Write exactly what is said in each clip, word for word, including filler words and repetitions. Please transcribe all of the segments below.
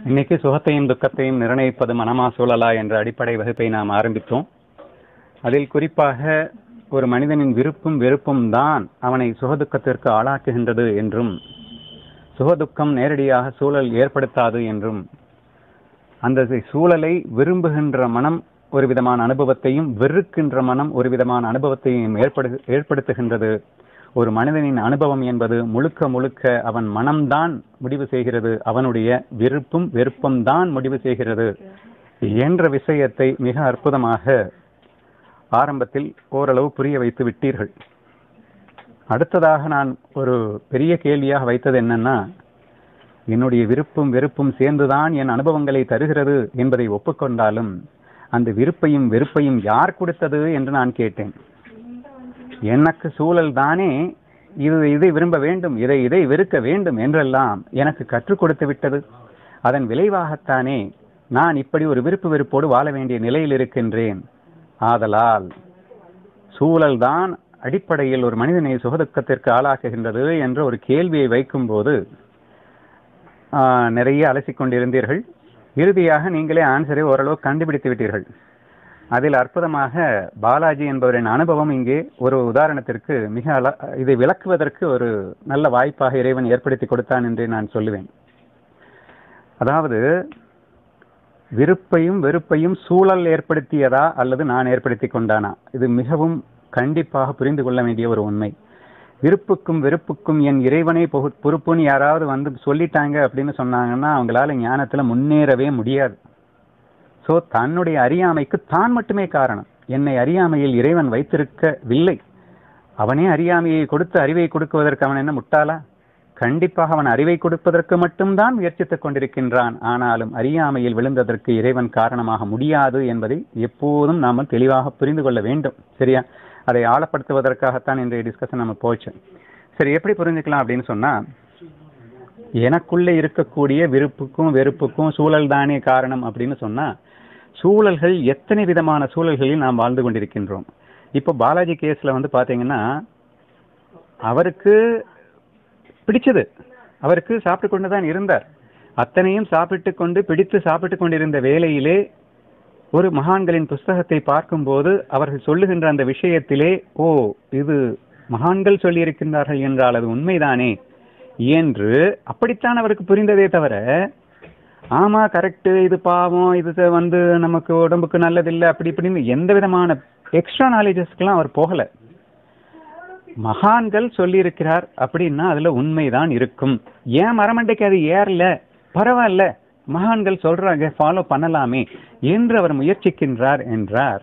இன்னைக்கு சுகத்தையும் துக்கத்தையும் நிர்ணயிப்பது மனமா சூழலா என்ற அடிப்படை வகுப்பை நாம் ஆரம்பித்தோம். அதில் குறிப்பாக ஒரு மனிதனின் விருப்பும் வெறுப்பும் தான் அவனை சுகதுக்கத்திற்கு ஆளாக்குகின்றது என்றும், சுகதுக்கம் நேரடியாக சூழல் ஏற்படுத்தாது என்றும், அந்த சூழலை விரும்புகின்ற மனம் ஒரு விதமான அனுபவத்தையும் வெறுக்கின்ற மனம் ஒரு விதமான அனுபவத்தையும் ஏற்படு ஏற்படுத்துகின்றது. ஒரு மனிதனின் அனுபவம் என்பது முழுக்க முழுக்க அவன் மனம்தான் முடிவு செய்கிறது, அவனுடைய விருப்பும் வெறுப்பும் தான் முடிவு செய்கிறது என்ற விஷயத்தை மிக அற்புதமாக ஆரம்பத்தில் ஓரளவு புரிய வைத்து விட்டீர்கள். அடுத்ததாக நான் ஒரு பெரிய கேள்வியாக வைத்தது என்னன்னா, என்னுடைய விருப்பும் வெறுப்பும் சேர்ந்துதான் என் அனுபவங்களை தருகிறது என்பதை ஒப்புக்கொண்டாலும் அந்த விருப்பையும் வெறுப்பையும் யார் கொடுத்தது என்று நான் கேட்டேன். எனக்கு சூழல் தானே இது இதை விரும்ப வேண்டும், இதை இதை வெறுக்க வேண்டும் என்றெல்லாம் எனக்கு கற்றுக் கொடுத்து விட்டது. அதன் விளைவாகத்தானே நான் இப்படி ஒரு விருப்பு வெறுப்போடு வாழ வேண்டிய நிலையில் இருக்கின்றேன். ஆதலால் சூழல் தான் அடிப்படையில் ஒரு மனிதனை சுகதுக்கத்திற்கு ஆளாக்குகின்றது என்ற ஒரு கேள்வியை வைக்கும் போது நிறைய அலசிக்கொண்டிருந்தீர்கள். இறுதியாக நீங்களே ஆன்சரை ஓரளவு கண்டுபிடித்து விட்டீர்கள். அதில் அற்புதமாக பாலாஜி என்பவரின் அனுபவம் இங்கே ஒரு உதாரணத்திற்கு மிக அல இதை விளக்குவதற்கு ஒரு நல்ல வாய்ப்பாக இறைவன் ஏற்படுத்தி கொடுத்தான் என்றே நான் சொல்லுவேன். அதாவது விருப்பையும் வெறுப்பையும் சூழல் ஏற்படுத்தியதா அல்லது நான் ஏற்படுத்தி கொண்டானா, இது மிகவும் கண்டிப்பாக புரிந்து கொள்ள வேண்டிய ஒரு உண்மை. விருப்புக்கும் வெறுப்புக்கும் என் இறைவனை பொறுப்புன்னு யாராவது வந்து சொல்லிட்டாங்க அப்படின்னு சொன்னாங்கன்னா அவங்களால ஞானத்துல முன்னேறவே முடியாது. ஸோ தன்னுடைய அறியாமைக்கு தான் மட்டுமே காரணம். என்னை அறியாமையில் இறைவன் வைத்திருக்கவில்லை. அவனே அறியாமையை கொடுத்து அறிவை கொடுக்குவதற்கு அவன் என்ன முட்டாளா? கண்டிப்பாக அவன் அறிவை கொடுப்பதற்கு மட்டும்தான் முயற்சித்துக் கொண்டிருக்கின்றான். ஆனாலும் அறியாமையில் விழுந்ததற்கு இறைவன் காரணமாக முடியாது என்பதை எப்போதும் நாம் தெளிவாக புரிந்து கொள்ள வேண்டும். சரியா? அதை ஆழப்படுத்துவதற்காகத்தான் இன்றைய டிஸ்கஷன் நம்ம போச்சு. சரி, எப்படி புரிஞ்சுக்கலாம் அப்படின்னு சொன்னா, எனக்குள்ளே இருக்கக்கூடிய விருப்புக்கும் வெறுப்புக்கும் சூழல் தானே காரணம் அப்படின்னு சொன்னா, சூழல்கள் எத்தனை விதமான சூழல்களில் நாம் வாழ்ந்து கொண்டிருக்கின்றோம். இப்போ பாலாஜி கேஸ்ல வந்து பாத்தீங்கன்னா, அவருக்கு பிடிச்சது, அவருக்கு சாப்பிட்டு கொண்டுதான் இருந்தார். அத்தனையும் சாப்பிட்டு கொண்டு பிடித்து சாப்பிட்டு கொண்டிருந்த வேளையிலே ஒரு மகான்களின் புஸ்தகத்தை பார்க்கும்போது அவர்கள் சொல்லுகின்ற அந்த விஷயத்திலே, ஓ இது மகான்கள் சொல்லி இருக்கின்றார்கள் என்றால் அது உண்மைதானே என்று அப்படித்தான் அவருக்கு புரிந்ததே தவிர, ஆமா கரெக்டு, இது பாவம், இது வந்து நமக்கு உடம்புக்கு நல்லதில்லை அப்படி இப்படின்னு எந்த விதமான எக்ஸ்ட்ரா நாலேஜஸ்க்கெல்லாம் அவர் போகல. மகான்கள் சொல்லி இருக்கிறார் அப்படின்னா அதுல உண்மைதான் இருக்கும். ஏன் மரமண்டைக்கு அது ஏறல, பரவாயில்ல, மகான்கள் சொல்றாங்க ஃபாலோ பண்ணலாமே என்று அவர் முயற்சிக்கின்றார் என்றார்.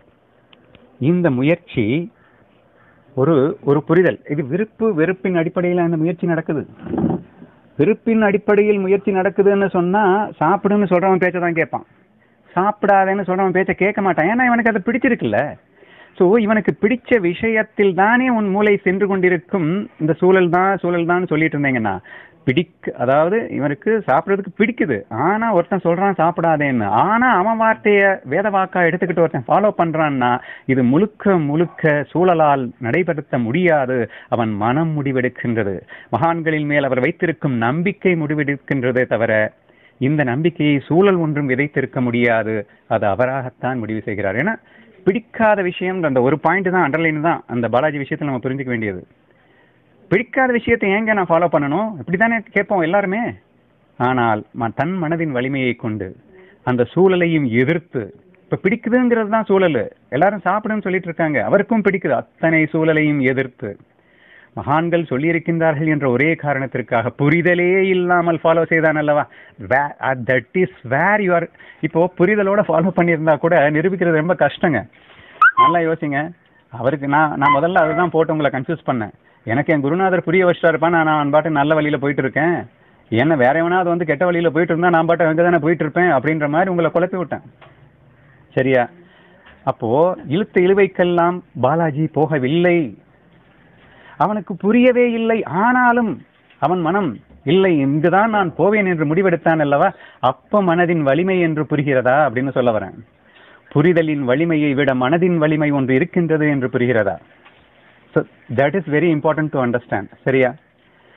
இந்த முயற்சி ஒரு ஒரு புரிதல். இது விருப்பு வெறுப்பின் அடிப்படையில் அந்த முயற்சி நடக்குது. விருப்பின் அடிப்படையில் முயற்சி நடக்குதுன்னு சொன்னா சாப்பிடுன்னு சொல்றவன் பேச்ச தான் கேட்பான், சாப்பிடாதேன்னு சொல்றவன் பேச்ச கேட்க மாட்டான். ஏன்னா இவனுக்கு அது பிடிச்சிருக்குல்ல. ஸோ இவனுக்கு பிடிச்ச விஷயத்தில் தானே உன் மூளை சென்று கொண்டிருக்கும். இந்த சூழல் தான் சூழல் தான் சொல்லிட்டு இருந்தீங்கன்னா பிடிக்க, அதாவது இவனுக்கு சாப்பிட்றதுக்கு பிடிக்குது, ஆனா ஒருத்தன் சொல்றான் சாப்பிடாதேன்னு, ஆனா அவன் வார்த்தைய வேத வாக்கா எடுத்துக்கிட்டு ஒருத்தன் ஃபாலோ பண்றான்னா இது முழுக்க முழுக்க சூழலால் நடைபெறுத்த முடியாது. அவன் மனம் முடிவெடுக்கின்றது. மகான்களின் மேல் அவர் வைத்திருக்கும் நம்பிக்கை முடிவெடுக்கின்றதே தவிர இந்த நம்பிக்கையை சூழல் ஒன்றும் விதைத்திருக்க முடியாது. அது அவராகத்தான் முடிவு செய்கிறார். ஏன்னா பிடிக்காத விஷயம் அந்த ஒரு பாயிண்ட் தான், அண்டர்லைன் தான் அந்த பாலாஜி விஷயத்தில் நம்ம புரிஞ்சுக்க வேண்டியது. பிடிக்காத விஷயத்தை ஏங்க நான் ஃபாலோ பண்ணணும் இப்படித்தானே கேட்போம் எல்லாருமே. ஆனால் தன் மனதின் வலிமையை கொண்டு அந்த சூழலையும் எதிர்த்து, இப்ப பிடிக்குதுங்கிறது தான் சூழல், எல்லாரும் சாப்பிடுன்னு சொல்லிட்டு இருக்காங்க, அவருக்கும் பிடிக்குது, அத்தனை சூழலையும் எதிர்த்து மகான்கள் சொல்லி இருக்கின்றார்கள் என்ற ஒரே காரணத்திற்காக புரிதலே இல்லாமல் ஃபாலோ செய்தான் அல்லவா. That is where you are. இப்போ புரிதலோட ஃபாலோ பண்ணியிருந்தா கூட நிரூபிக்கிறது ரொம்ப கஷ்டங்க. நல்லா யோசிங்க. அவருக்கு நான் நான் முதல்ல அதுதான் போட்டு உங்களை கன்ஃபியூஸ் பண்ணேன். எனக்கு என் குருநாதர் புரிய வச்சிட்டாருப்பா, நான் நான் பாட்டு நல்ல வழியில போயிட்டு இருக்கேன், என்ன வேற எவனாவது வந்து கெட்ட வழியில போயிட்டு இருந்தா நான் பாட்டு அங்கே தானே போயிட்டு இருப்பேன் அப்படின்ற மாதிரி உங்களை குழப்பி விட்டேன். சரியா? அப்போ இழுத்த இழுவைக்கெல்லாம் பாலாஜி போகவில்லை. அவனுக்கு புரியவே இல்லை. ஆனாலும் அவன் மனம் இல்லை, இங்குதான் நான் போவேன் என்று முடிவெடுத்தான் அல்லவா. அப்ப மனதின் வலிமை என்று புரிகிறதா அப்படின்னு சொல்ல வரேன். புரிதலின் வலிமையை விட மனதின் வலிமை ஒன்று இருக்கின்றது என்று புரிகிறதா? So that is very important to understand. சரியா?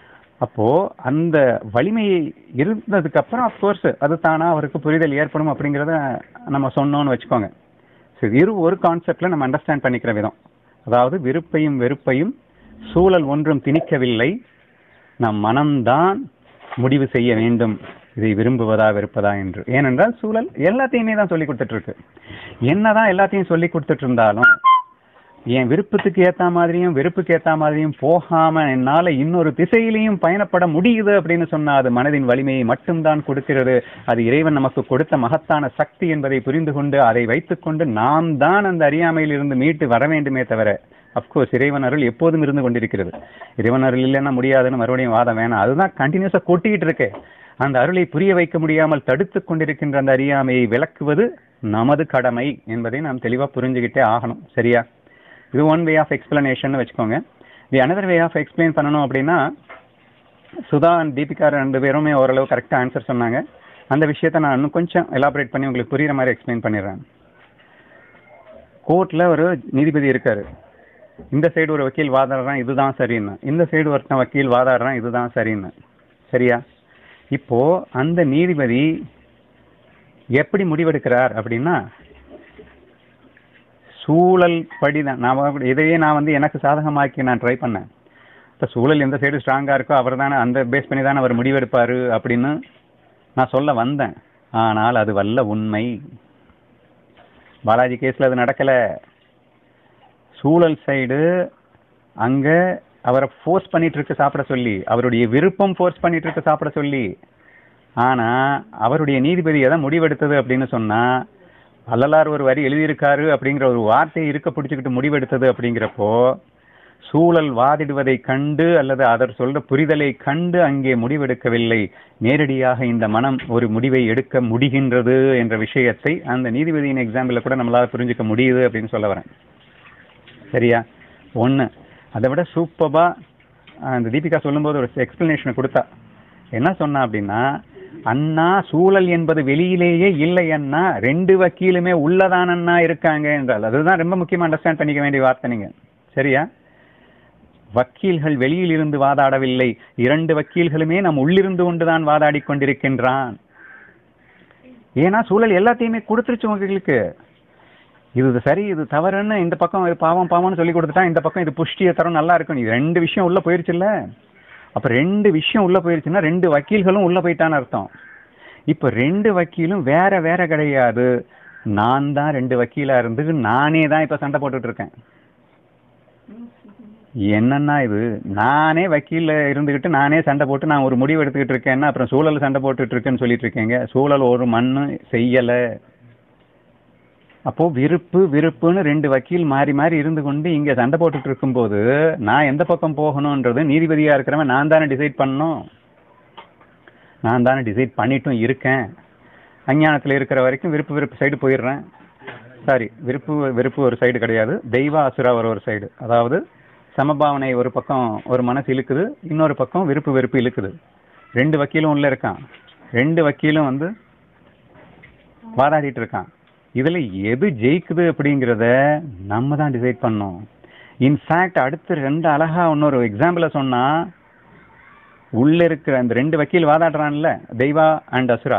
அப்போ அந்த வலிமை இருந்ததுக்கு அப்புறம் அப்கோர்ஸ் அது தானா அவருக்கு புரிதல் ஏற்படும் அப்படிங்கிறத நம்ம சொன்னோம்னு வச்சுக்கோங்க. சரி, இரு ஒரு கான்செப்ட்ல நம்ம அண்டர்ஸ்டாண்ட் பண்ணிக்கிற விதம், அதாவது விருப்பையும் வெறுப்பையும் சூழல் ஒன்றும் திணிக்கவில்லை, நம் மனம்தான் முடிவு செய்ய வேண்டும் இதை விரும்புவதா வெறுப்பதா என்று. ஏனென்றால் சூழல் எல்லாத்தையுமே தான் சொல்லி கொடுத்துட்டு இருக்கு. என்னதான் எல்லாத்தையும் சொல்லி கொடுத்துட்டு இருந்தாலும் என் விருப்பத்துக்கு ஏத்த மாதிரியும் வெறுப்புக்கு ஏத்த மாதிரியும் போகாம என்னால இன்னொரு திசையிலையும் பயணப்பட முடியுது அப்படின்னு சொன்னா அது மனதின் வலிமையை மட்டும்தான் கொடுக்கிறது. அது இறைவன் நமக்கு கொடுத்த மகத்தான சக்தி என்பதை புரிந்து கொண்டு அதை வைத்துக்கொண்டு நாம் தான் அந்த அறியாமையில் இருந்து மீட்டு வர வேண்டுமே தவிர, அப்கோர்ஸ் இறைவன் அருள் எப்போதும் இருந்து கொண்டிருக்கிறது. இறைவன் அருள் இல்லைன்னா முடியாதுன்னு மறுபடியும் வாதம் வேணாம். அதுதான் கண்டினியூஸா கொட்டிக்கிட்டு இருக்கு. அந்த அருளை புரிய வைக்க முடியாமல் தடுத்து கொண்டிருக்கின்ற அந்த அறியாமையை விளக்குவது நமது கடமை என்பதை நாம் தெளிவா புரிஞ்சுக்கிட்டே ஆகணும். சரியா? இது ஒன் வே ஆஃப் எக்ஸ்பிளனேஷன் வச்சுக்கோங்க. The another way of explain பண்ணணும் அப்படின்னா, சுதா அண்ட் தீபிகா ரெண்டு பேருமே ஓரளவு கரெக்டாக ஆன்சர் சொன்னாங்க. அந்த விஷயத்தை நான் இன்னும் கொஞ்சம் எலாபரேட் பண்ணி உங்களுக்கு புரியுற மாதிரி எக்ஸ்பிளைன் பண்ணிடுறேன். கோர்ட்ல ஒரு நீதிபதி இருக்காரு. இந்த சைடு ஒரு வக்கீல் வாதாடுறான் இதுதான் சரின்னு, இந்த சைடு ஒருத்தன் வக்கீல் வாதாடுறான் இதுதான் சரின்னு. சரியா? இப்போ அந்த நீதிபதி எப்படி முடிவெடுக்கிறார் அப்படின்னா, சூழல் படிதான். நான் இதையே நான் வந்து எனக்கு சாதகமாக்கி நான் ட்ரை பண்ணேன். இப்போ சூழல் எந்த சைடு ஸ்ட்ராங்கா இருக்கோ அவர் தானே அந்த பேஸ் பண்ணி தானே அவர் முடிவெடுப்பாரு அப்படின்னு நான் சொல்ல வந்தேன். ஆனால் அது வல்ல உண்மை. பாலாஜி கேஸ்ல அது நடக்கல. சூழல் சைடு அங்க அவரை ஃபோர்ஸ் பண்ணிட்டு இருக்கு சாப்பிட சொல்லி, அவருடைய விருப்பம் ஃபோர்ஸ் பண்ணிட்டு இருக்கு சாப்பிட சொல்லி. ஆனா அவருடைய நீதிபதி எதை முடிவெடுத்தது அப்படின்னு சொன்னா, வள்ளலார் ஒரு வரி எழுதியிருக்காரு அப்படிங்கிற ஒரு வார்த்தையை இருக்க பிடிச்சுக்கிட்டு முடிவெடுத்தது. அப்படிங்கிறப்போ சூழல் வாதிடுவதை கண்டு அல்லது அதர் சொல்ற புரிதலை கண்டு அங்கே முடிவெடுக்கவில்லை, நேரடியாக இந்த மனம் ஒரு முடிவை எடுக்க முடிகின்றது என்ற விஷயத்தை அந்த நீதிபதியின் எக்ஸாம்பிள கூட நம்மளால புரிஞ்சுக்க முடியுது அப்படின்னு சொல்ல வரேன். சரியா? ஒண்ணு. அதை விட சூப்பரா அந்த தீபிகா சொல்லும்போது ஒரு எக்ஸ்பிளனேஷனை கொடுத்தா. என்ன சொன்னா அப்படின்னா, அண்ணா சூழல் என்பது வெளியிலேயே இல்லை அண்ணா, ரெண்டு வக்கீலுமே உள்ளதானண்ணா இருக்காங்க என்றால். அதுதான் ரொம்ப முக்கியமா அண்டர்ஸ்டாண்ட் பண்ணிக்க வேண்டிய வார்த்தை. நீங்க சரியா? வக்கீல்கள் வெளியில் இருந்து வாதாடவில்லை, இரண்டு வக்கீல்களுமே நம் உள்ளிருந்து கொண்டுதான் வாதாடி கொண்டிருக்கின்றான். ஏன்னா சூழல் எல்லாத்தையுமே கொடுத்துருச்சு உங்களுக்கு. இது சரி இது தவறுன்னு இந்த பக்கம் பாவம் பாவம்னு சொல்லி கொடுத்துட்டா, இந்த பக்கம் இது புஷ்டியை தரம் நல்லா இருக்கும். இது ரெண்டு விஷயம் உள்ள போயிருச்சுல்ல. அப்ப ரெண்டு விஷயம் உள்ள போயிருச்சுன்னா ரெண்டு வக்கீல்களும் உள்ள போயிட்டான்னு அர்த்தம். இப்ப ரெண்டு வக்கீலும் வேற வேற கிடையாது. நான் தான் ரெண்டு வக்கீலா இருந்து நானே தான் இப்ப சண்டை போட்டுட்டு இருக்கேன். என்னன்னா இது, நானே வக்கீல இருந்துகிட்டு நானே சண்டை போட்டு நான் ஒரு முடிவு எடுத்துக்கிட்டு இருக்கேன்னா அப்புறம் சூழல் சண்டை போட்டுட்டு இருக்கேன்னு சொல்லிட்டு இருக்கீங்க. சூழல் ஒரு மண்ணு செய்யல. அப்போ விருப்பு விருப்புன்னு ரெண்டு வக்கீல் மாறி மாறி இருந்து கொண்டு இங்க சண்டை போட்டுட்டு இருக்கும் போது நான் எந்த பக்கம் போகணும்ன்றது நீதிபதியா இருக்கிறவன் நான் தானே டிசைட் பண்ணணும். நான் தானே டிசைட் பண்ணிட்டும் இருக்கேன். அஞ்ஞானத்துல இருக்கிற வரைக்கும் விருப்பு விருப்பு சைடு போயிடுறேன். சாரி, விருப்பு வெறுப்பு ஒரு சைடு கிடையாது, தெய்வ அசுரா ஒரு ஒரு சைடு. அதாவது சமபாவனை ஒரு பக்கம் ஒரு மனசு இழுக்குது, இன்னொரு பக்கம் விருப்பு வெறுப்பு இழுக்குது. ரெண்டு வக்கீலும் உள்ள இருக்கான், ரெண்டு வக்கீலும் வந்து வாதாடிட்டு இருக்கான். இதுல எது ஜெயிக்குது அப்படிங்கிறத நம்ம தான் டிசைட் பண்ணோம். இன்ஃபேக்ட் அடுத்து ரெண்டு அழகா இன்னொரு எக்ஸாம்பிள சொன்னா, உள்ள இருக்கிற அந்த ரெண்டு வக்கீல் வாதாடுறான்ல தெய்வா அண்ட் அசுரா,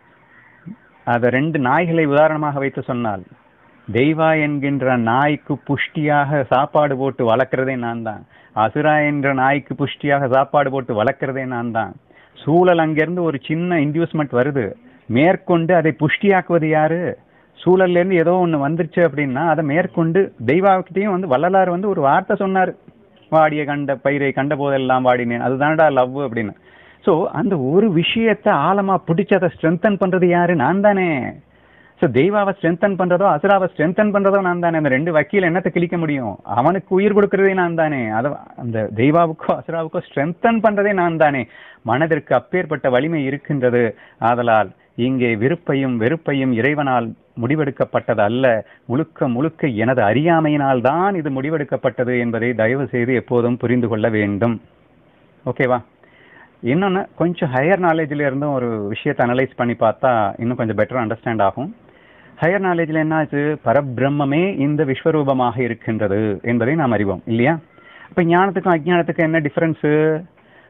அத ரெண்டு நாய்களை உதாரணமாக வைத்து சொன்னால், தெய்வா என்கின்ற நாய்க்கு புஷ்டியாக சாப்பாடு போட்டு வளர்க்கிறதே நான் தான், அசுரா என்ற நாய்க்கு புஷ்டியாக சாப்பாடு போட்டு வளர்க்கிறதே நான் தான். சூழல் அங்கிருந்து ஒரு சின்ன இன்டியூஸ்மெண்ட் வருது, மேற்கொண்டு அதை புஷ்டியாக்குவது யாரு? சூழல்ல இருந்து ஏதோ ஒண்ணு வந்துருச்சு அப்படின்னா அதை மேற்கொண்டு தெய்வாக்கிட்டையும் வந்து வள்ளலார் வந்து ஒரு வார்த்தை சொன்னார், வாடிய கண்ட பயிரை கண்ட போதெல்லாம் வாடினேன், அதுதான்டா லவ் அப்படின்னு. ஸோ அந்த ஒரு விஷயத்தை ஆழமா பிடிச்சி அதை ஸ்ட்ரென்தன் பண்றது யாரு? நான் தானே. ஸோ தெய்வாவை ஸ்ட்ரென்தன் பண்றதோ அசுராவை ஸ்ட்ரென்தன் பண்றதோ நான் தானே. அந்த ரெண்டு வக்கீல் என்னத்தை கிழிக்க முடியும்? அவனுக்கு உயிர் கொடுக்கறதே நான் தானே. அதை அந்த தெய்வாவுக்கோ அசுராவுக்கோ ஸ்ட்ரென்தன் பண்றதே நான் தானே. மனதிற்கு அப்பேற்பட்ட வலிமை இருக்கின்றது. ஆதலால் இங்கே விருப்பையும் வெறுப்பையும் இறைவனால் முடிவெடுக்கப்பட்டது அல்ல, முழுக்க முழுக்க எனது அறியாமையினால் தான் இது முடிவெடுக்கப்பட்டது என்பதை தயவு செய்து எப்போதும் புரிந்து கொள்ள வேண்டும். ஓகேவா? இன்னொன்று, கொஞ்சம் ஹையர் நாலேஜில் இருந்தும் ஒரு விஷயத்தை அனலைஸ் பண்ணி பார்த்தா இன்னும் கொஞ்சம் பெட்டராக அண்டர்ஸ்டாண்ட் ஆகும். ஹையர் நாலேஜில் என்ன ஆச்சு? பரபிரம்மே இந்த விஸ்வரூபமாக இருக்கின்றது என்பதை நாம் அறிவோம் இல்லையா? அப்போ ஞானத்துக்கும் அஜ்ஞானத்துக்கும் என்ன டிஃபரன்ஸு?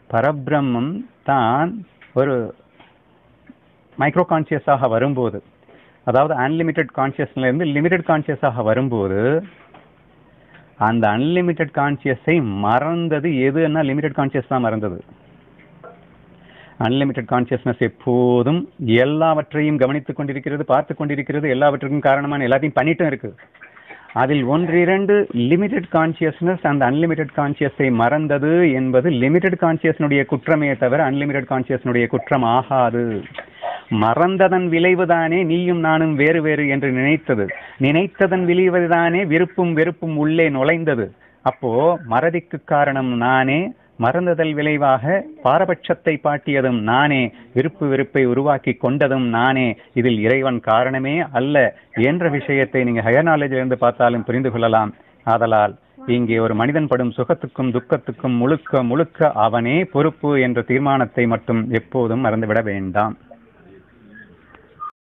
பரபிரம்மம் தான் ஒரு மைக்ரோ கான்சியஸாக வரும்போது, அதாவது அன்லிமிட்டெட் கான்சியஸ்ல இருந்து லிமிட்டெட் கான்சியஸாக வரும்போது, அந்த அன்லிமிட்டெட் கான்சியஸை மறந்தது எதுன்னா லிமிட்டெட் கான்சியஸ் தான் மறந்தது. அன்லிமிட்டெட் கான்சியஸ்னஸ் எப்போதும் எல்லாவற்றையும் கவனித்துக் கொண்டிருக்கிறது, பார்த்து கொண்டிருக்கிறது, எல்லாவற்றுக்கும் காரணமான எல்லாத்தையும் பண்ணிட்டும் இருக்கு. அதில் ஒன்றிரண்டு லிமிட்டெட் கான்சியஸ்னஸ் அந்த அன்லிமிட்டெட் கான்சியஸை மறந்தது என்பது லிமிட்டெட் கான்சியஸ்னுடைய குற்றமே தவிர அன்லிமிட்டெட் கான்சியஸ்னுடைய குற்றம் ஆகாது. மறந்ததன் விளைவுதானே நீயும் நானும் வேறு வேறு என்று நினைத்தது. நினைத்ததன் விளைவுதானே விருப்பும் வெறுப்பும் உள்ளே நுழைந்தது. அப்போ மறதிக்கு காரணம் நானே, மறந்ததல் விளைவாக பாரபட்சத்தை பாட்டியதும் நானே, விருப்பு வெறுப்பை உருவாக்கி கொண்டதும் நானே. இதில் இறைவன் காரணமே அல்ல என்ற விஷயத்தை நீங்க ஹையர் நாலேஜில் இருந்து பார்த்தாலும் புரிந்து கொள்ளலாம். ஆதலால் இங்கே ஒரு மனிதன் படும் சுகத்துக்கும் துக்கத்துக்கும் முழுக்க முழுக்க அவனே பொறுப்பு என்ற தீர்மானத்தை மட்டும் எப்போதும் மறந்துவிட வேண்டாம்.